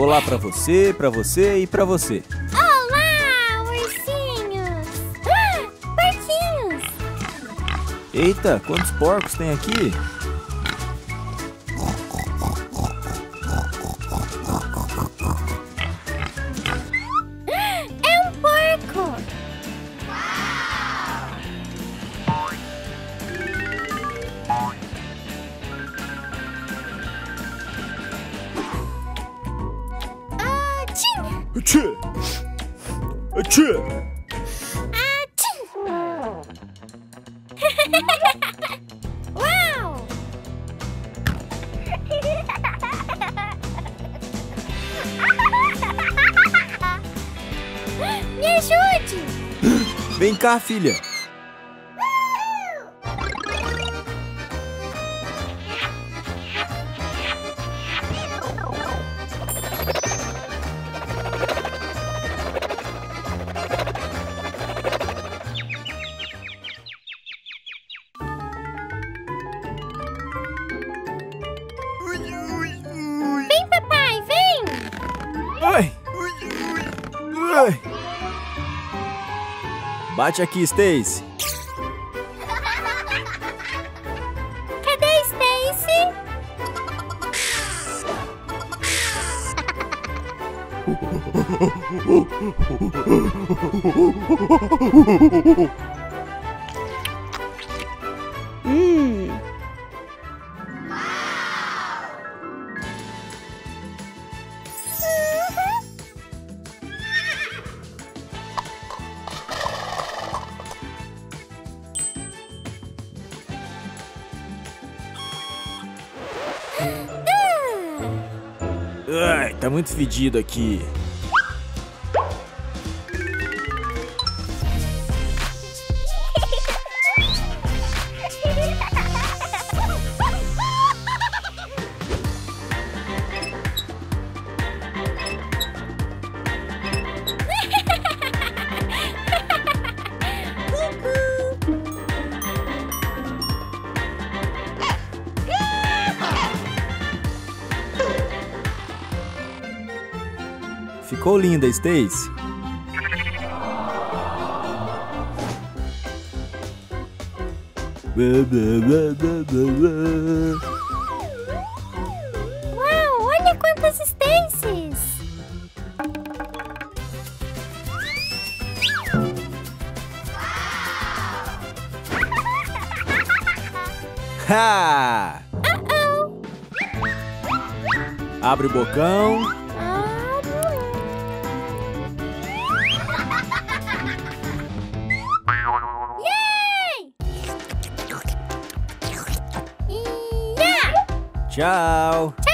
Olá pra você e pra você. Olá, ursinhos! Porquinhos! Eita, quantos porcos tem aqui? É um porco! Atchê! Atchê! Uau! Me ajude! Vem cá, filha. Vem, papai, vem! Ai! Ai! Bate aqui, Stacy. Cadê Stacy? Ai, tá muito fedido aqui. Ficou linda, Stacy. Uau, olha quantas Stacys! Ha! Uh-oh! Abre o bocão. Yay! Yeah! Tchau.